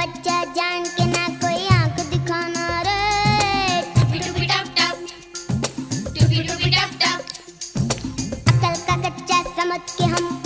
बच्चा जान के ना कोई आंख दिखाना रे। टुपी टुपी टप टप, टुपी टुपी टप टप। अकल का कच्चा समझ के हम